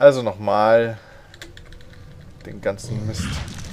Also nochmal den ganzen Mist.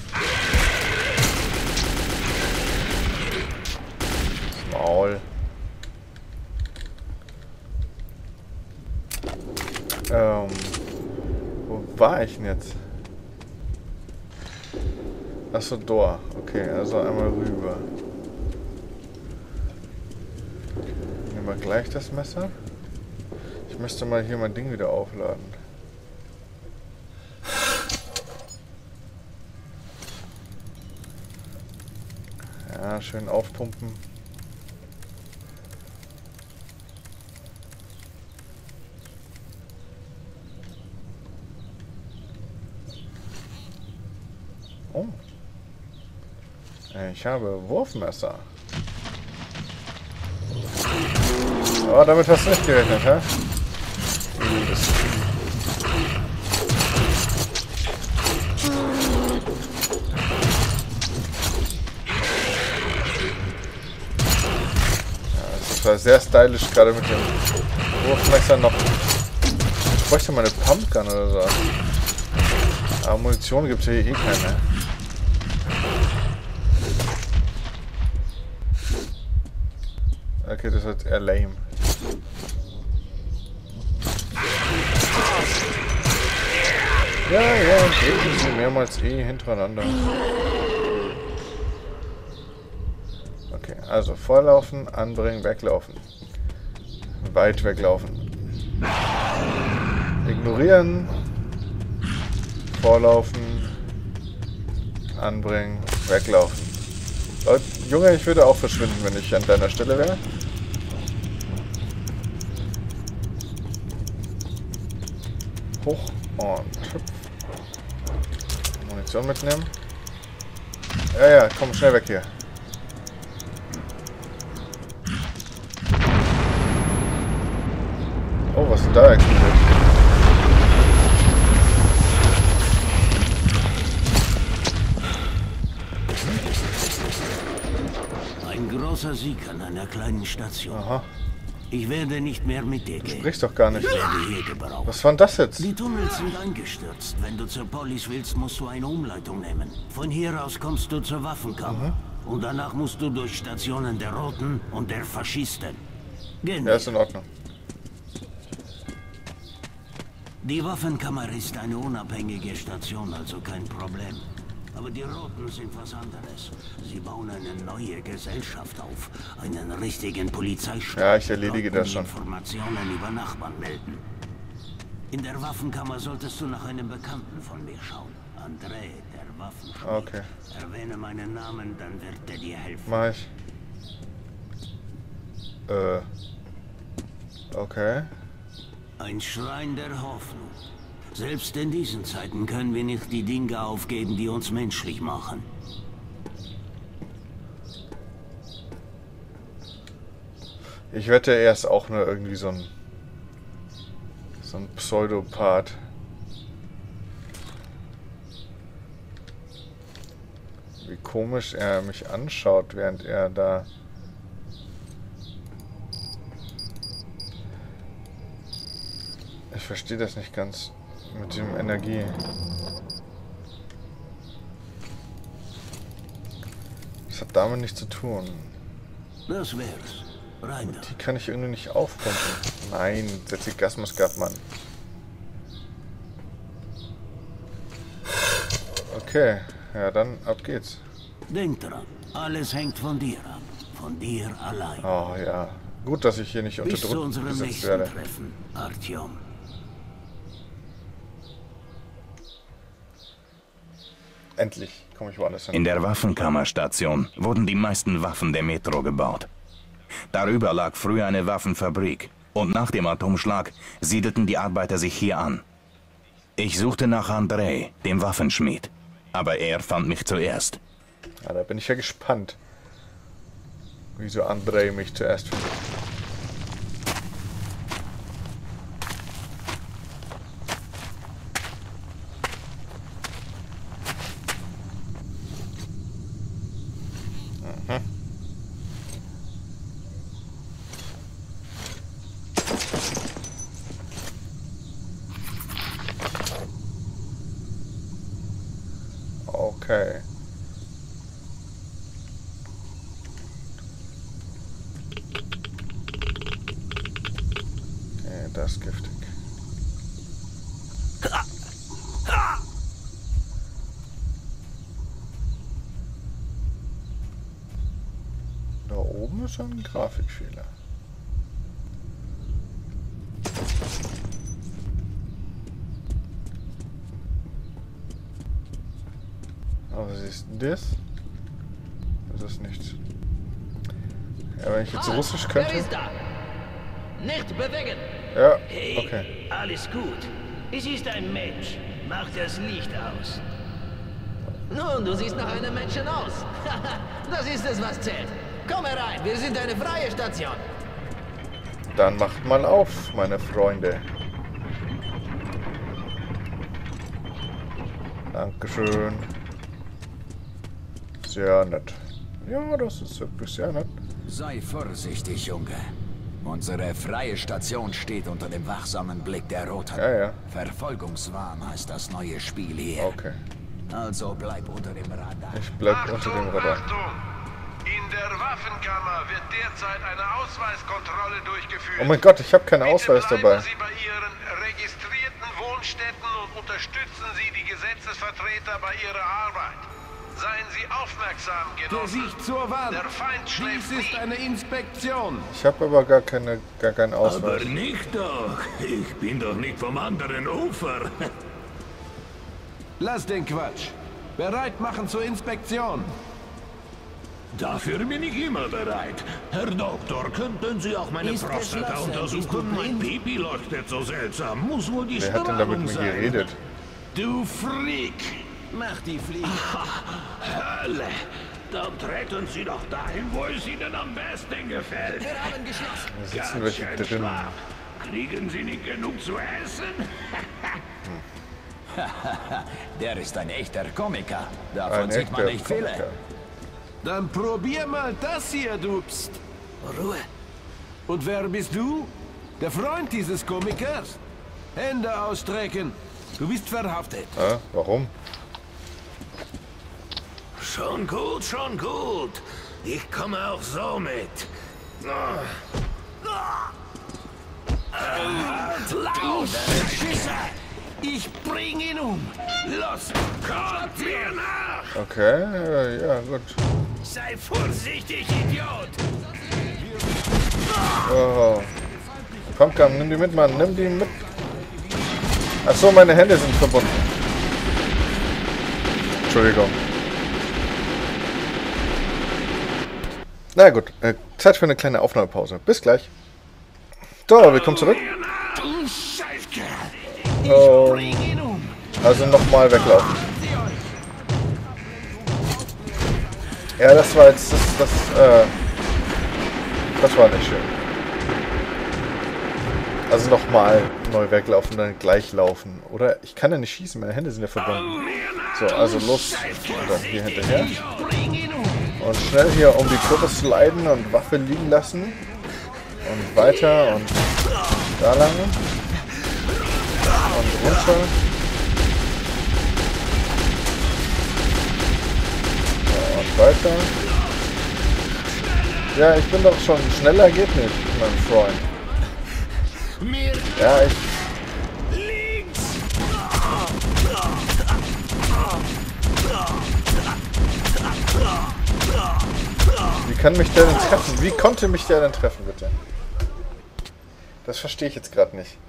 Maul. Wo war ich denn jetzt? Achso, Door. Okay, also einmal rüber. Nehmen wir gleich das Messer. Ich müsste mal hier mein Ding wieder aufladen. Ja, schön aufpumpen. Oh. Ich habe Wurfmesser. Oh, damit hast du nicht gerechnet, hä? Das war sehr stylisch, gerade mit dem Wurfmesser noch. Ich bräuchte mal eine Pumpgun oder so. Aber Munition gibt es hier eh keine. Okay, das wird eher lame. Ja, gegen sie mehrmals hintereinander. Okay, also vorlaufen, anbringen, weglaufen. Weit weglaufen. Ignorieren. Vorlaufen. Anbringen, weglaufen. Leute, Junge, ich würde auch verschwinden, wenn ich an deiner Stelle wäre. Hoch und hüpf. Munition mitnehmen. Ja, komm, schnell weg hier. Oh, was ist denn da explodiert? Ein großer Sieg an einer kleinen Station. Aha. Ich werde nicht mehr mit dir Du gehen. sprichst doch gar nicht. Ich werde hier gebraucht. Was war denn das jetzt? Die Tunnels sind eingestürzt. Wenn du zur Police willst, musst du eine Umleitung nehmen. Von hier aus kommst du zur Waffenkammer. Und danach musst du durch Stationen der Roten und der Faschisten. Gehen Ja, ist in Ordnung. Die Waffenkammer ist eine unabhängige Station, also kein Problem. Aber die Roten sind was anderes. Sie bauen eine neue Gesellschaft auf. Einen richtigen Polizeistaat. Ja, ich erledige das schon. Informationen über Nachbarn melden. In der Waffenkammer solltest du nach einem Bekannten von mir schauen. André, der Waffenschmied. Okay. Erwähne meinen Namen, dann wird er dir helfen. Mach ich. Okay. Ein Schrein der Hoffnung. Selbst in diesen Zeiten können wir nicht die Dinge aufgeben, die uns menschlich machen. Ich wette, er ist auch nur irgendwie so ein Pseudopath. Wie komisch er mich anschaut, während er da... Ich verstehe das nicht ganz mit dem Energie. Das hat damit nichts zu tun. Das wär's. Rein da. Die kann ich irgendwie nicht aufpumpen. Nein, setz die Gasmaske ab, Mann. Okay, ja dann ab geht's. Denk dran, alles hängt von dir ab. Von dir allein. Oh ja, gut, dass ich hier nicht unter Bis zu Druck unserem gesetzt nächsten werde. Treffen, Artyom. Endlich komme ich woanders hin. In der Waffenkammerstation wurden die meisten Waffen der Metro gebaut. Darüber lag früher eine Waffenfabrik und nach dem Atomschlag siedelten die Arbeiter sich hier an. Ich suchte nach André, dem Waffenschmied, aber er fand mich zuerst. Ja, da bin ich ja gespannt, wieso André mich zuerst findet. Okay. Okay, das ist giftig. Da oben ist ein Grafikfehler. Aber was ist das? Das ist nichts. Ja, wenn ich jetzt Russisch könnte. Wer ist da? Nicht bewegen! Ja, Hey, okay. alles gut. Es ist ein Mensch. Mach das Licht aus. Nun, du siehst nach einem Menschen aus. Das ist es, was zählt. Komm herein, wir sind eine freie Station. Dann macht mal auf, meine Freunde. Dankeschön. Sehr nett. Ja, das ist wirklich sehr nett. Sei vorsichtig, Junge. Unsere freie Station steht unter dem wachsamen Blick der Roten. Ja, ja. Verfolgungswahn heißt das neue Spiel hier. Okay. Also bleib unter dem Radar. Ich bleib unter dem Radar. Achtung! In der Waffenkammer wird derzeit eine Ausweiskontrolle durchgeführt. Oh mein Gott, ich habe keinen Bitte Ausweis bleiben dabei. Sie bei Ihren registrierten Wohnstätten und unterstützen Sie die Gesetzesvertreter bei ihrer Arbeit. Seien Sie aufmerksam, Genossen. Gesicht zur Wand. Der Feind schläft Dies ist nie. eine Inspektion. Ich habe aber gar keinen Ausweis. Aber nicht doch. Ich bin doch nicht vom anderen Ufer. Lass den Quatsch. Bereit machen zur Inspektion. Dafür bin ich immer bereit. Herr Doktor, könnten Sie auch meine Ist Prostata geschlossen. Bist du untersuchen? Mein blind? Pipi leuchtet so seltsam. Muss wohl die Wer hat denn da mit Strahlung mir sein. geredet? Du Freak! Mach die Fliege. Hölle! Dann treten Sie doch dahin, wo es Ihnen am besten gefällt. Wir haben geschlossen. Da sitzen Ganz welche schön drin. schwach. Kriegen Sie nicht genug zu essen? Der ist ein echter Komiker. Davon Ein sieht man echter nicht viele. Komiker. Dann probier mal das hier, du. Psst. Ruhe. Und wer bist du? Der Freund dieses Komikers? Hände ausstrecken. Du bist verhaftet. Warum? Schon gut, schon gut. Ich komme auch so mit. Laut! Schüsse! Ich bring ihn um. Los, kommt mir nach! Okay, ja gut. Sei vorsichtig, Idiot! Oh. Pumpgun, nimm die mit, Mann. Nimm die mit. Achso, meine Hände sind verbunden. Entschuldigung. Na gut, Zeit für eine kleine Aufnahmepause. Bis gleich. So, willkommen zurück. Du Scheißkerl! Also nochmal weglaufen. Ja, das war jetzt das war nicht schön. Also nochmal neu weglaufen, dann gleich laufen. Oder ich kann ja nicht schießen, meine Hände sind ja verbunden. So, also los. Und dann hier hinterher. Und schnell hier um die Kurve sliden und Waffe liegen lassen. Und weiter und da lang. Und runter. So, und weiter. Ja, ich bin doch schon schneller, geht nicht, mein Freund. Ja, ich... Wie kann mich der denn treffen? Wie konnte mich der denn treffen, bitte? Das verstehe ich jetzt gerade nicht.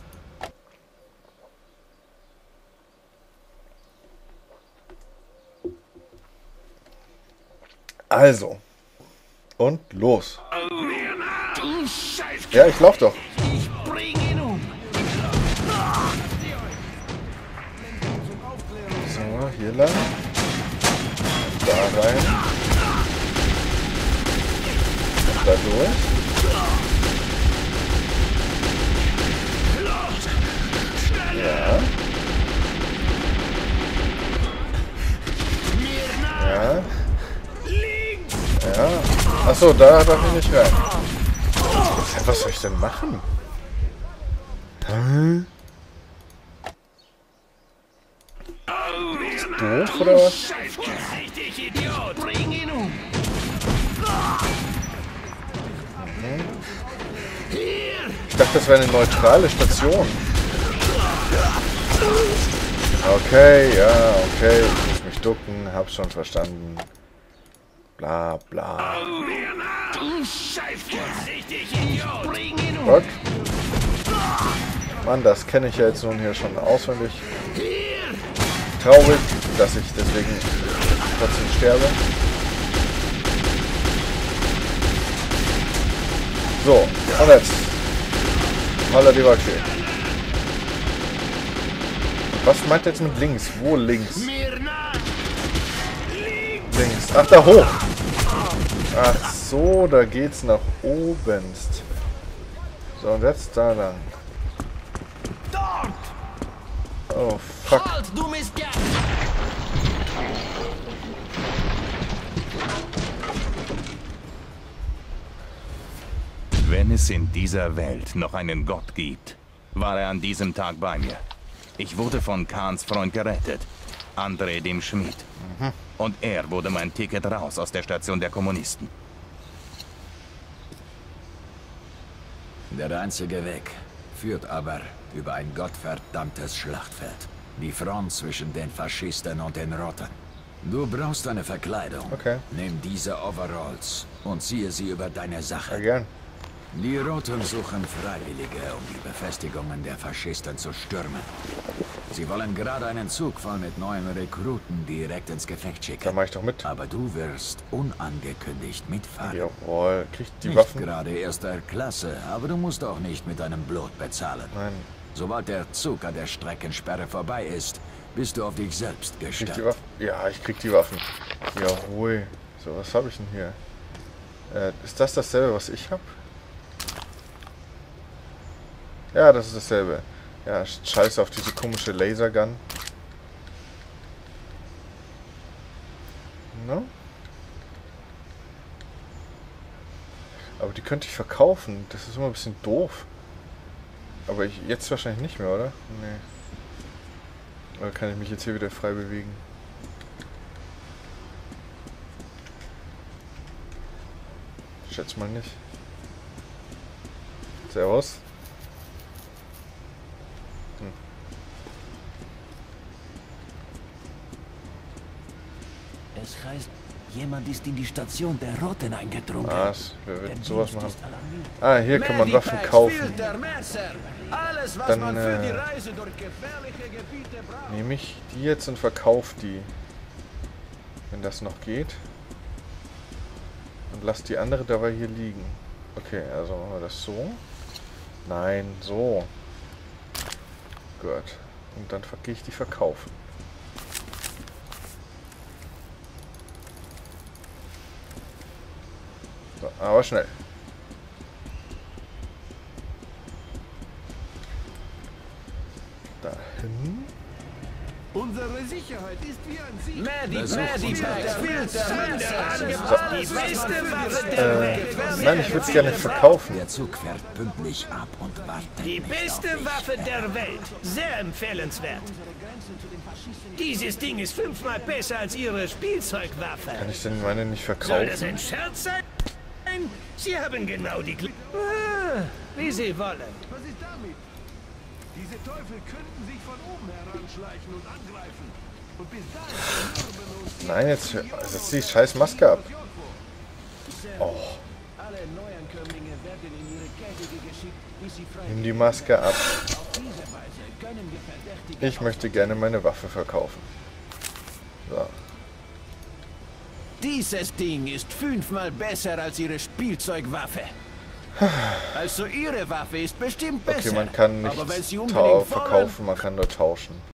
Also. Und los. Ja, ich lauf doch. Ich bring ihn um. So, hier lang. Da rein. Und da durch. Ja. Ja. Ja. Achso, da darf ich nicht rein. Was soll ich denn machen? Hä? doof, oder was? Bring ihn um! Ich dachte, das wäre eine neutrale Station. Okay, ja, okay. Ich muss mich ducken, hab's schon verstanden. Bla, bla. Gott. Mann, das kenne ich ja jetzt nun hier schon auswendig. Traurig, dass ich deswegen trotzdem sterbe. So, und jetzt. Holla die Wacke. Was meint er jetzt mit links? Wo links? Links. Ach, da hoch. Ach so, da geht's nach oben. So, und jetzt da lang. Oh, fuck. Halt, du Mistkerl! Wenn es in dieser Welt noch einen Gott gibt, war er an diesem Tag bei mir. Ich wurde von Kahns Freund gerettet, André dem Schmied. Und er wurde mein Ticket raus aus der Station der Kommunisten. Der einzige Weg führt aber über ein gottverdammtes Schlachtfeld. Die Front zwischen den Faschisten und den Roten. Du brauchst eine Verkleidung. Okay. Nimm diese Overalls und ziehe sie über deine Sache. Ja, gern. Die Roten suchen Freiwillige, um die Befestigungen der Faschisten zu stürmen. Sie wollen gerade einen Zug voll mit neuen Rekruten direkt ins Gefecht schicken. Da mach ich doch mit. Aber du wirst unangekündigt mitfahren. Jawohl, kriegt die Nicht Waffen. gerade erster Klasse, aber du musst auch nicht mit deinem Blut bezahlen. Nein. Sobald der Zug an der Streckensperre vorbei ist, bist du auf dich selbst Krieg gestellt. die Waffen. Ja, ich krieg die Waffen. Jawohl. So, was habe ich denn hier? Ist das dasselbe, was ich habe? Ja, das ist dasselbe. Ja, scheiße auf diese komische Lasergun. No? Aber die könnte ich verkaufen. Das ist immer ein bisschen doof. Aber jetzt wahrscheinlich nicht mehr, oder? Nee. Oder kann ich mich jetzt hier wieder frei bewegen? Ich schätze mal nicht. Servus. Es heißt, jemand ist in die Station der Roten eingedrungen. Was? Wer wird Der sowas Dienst machen? ist alarmiert. Ah, hier kann man Waffen kaufen. Alles, was Dann man für die Reise durch gefährliche Gebiete braucht. nehme ich die jetzt und verkaufe die. Wenn das noch geht. Und lass die andere dabei hier liegen. Okay, also machen wir das so. Nein, so. Gut. Und dann gehe ich die verkaufen. So, aber schnell. Dahin. Unsere Sicherheit ist wie ein Sieg. Nein, ich würde es gerne verkaufen. Der Zug fährt pünktlich ab und wartet Die nicht beste auf dich. Waffe der Welt. Sehr empfehlenswert. Dieses Ding ist 5-mal besser als Ihre Spielzeugwaffe. Kann ich denn meine nicht Soll das verkaufen? ein Scherz sein? Sie haben genau die... wie Sie wollen. Was ist damit? Diese Teufel könnten sich von oben heranschleichen und angreifen. Und bis dahin mürben uns Nein, jetzt setz die scheiß Maske ab. Oh, Alle Neuankömmlinge werden in ihre Käfige geschickt, bis sie frei nimm die Maske ab. Auf diese Weise können wir Verdächtige Ich möchte gerne meine Waffe verkaufen. So. Dieses Ding ist 5-mal besser als Ihre Spielzeugwaffe. Also Ihre Waffe ist bestimmt besser. Okay, man kann aber wenn nichts Sie unbedingt wollen, verkaufen, man kann nur tauschen.